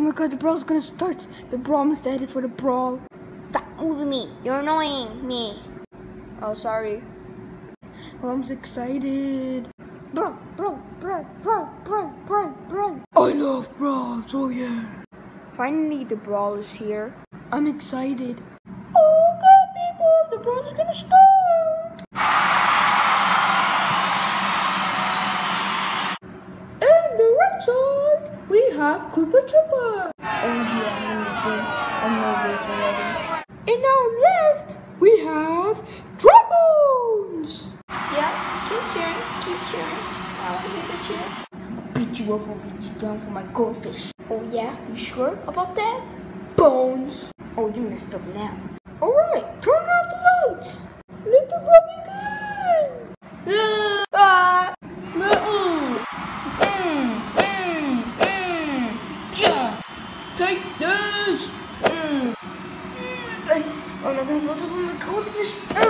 my god, the brawl's gonna start. The brawl must headed for the brawl. Stop moving me. You're annoying me. Oh, sorry. Well, I'm so excited. Bro. I love brawls, oh yeah. Finally, the brawl is here. I'm excited. Okay, people, the brawl is gonna start. And the right side, we have Koopa Troopa. Oh yeah, I'm gonna win. I know this already. In our left, we have Dragons. Yeah, keep cheering. I'll hear the cheer. Beat you up over you down for my goldfish. Oh yeah, you sure about that? Bones. Oh, you messed up now. Alright, turn off the lights. Let the brawl begin. Take this. I'm not gonna focus on my goldfish.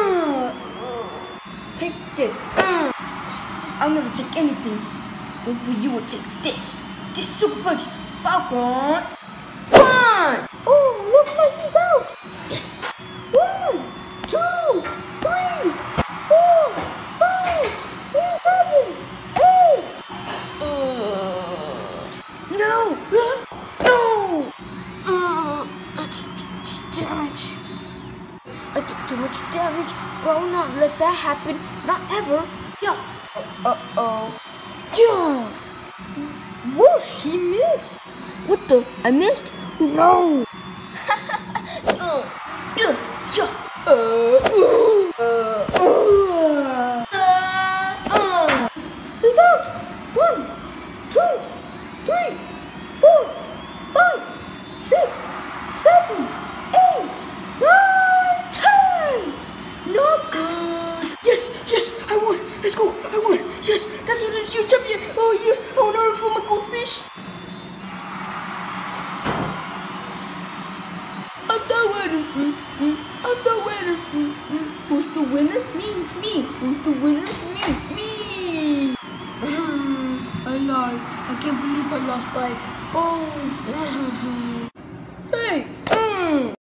Take this. I'll never take anything. But you will take this. This super punch. Falcon. One. Oh, look like he's out. Yes. 1, 2, 3, 4, 5, 6, 7, 8. No. No. Damage. I took too much damage. Bro, not let that happen. Not ever. Yeah. Uh-oh. Yeah. Whoosh, he missed. What the? I missed? No. He's out. 1, 2, 3, 4, 5, 6, 7, 8, 9, 10. Not good. Yes, I won. Let's go. I won. Yes, that's what it is. You're champion. Oh yes, I want to run for my goldfish. I'm the winner. I'm the winner. Who's the winner? Me. Who's the winner? Me. I lied. I can't believe I lost by bones.